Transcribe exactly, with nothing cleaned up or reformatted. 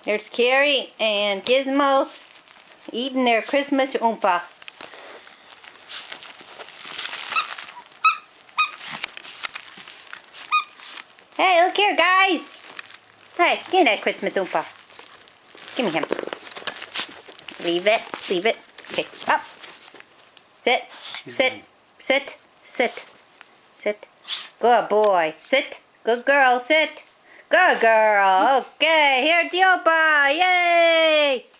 There's Carrie and Gizmo eating their Christmas oompa. Hey, look here, guys! Hey, give me that Christmas oompa. Give me him. Leave it, leave it. Okay, up. Sit, sit, sit, sit, sit. Good boy. Sit. Good girl, sit. Good girl. Okay, here's the oompa. Yay!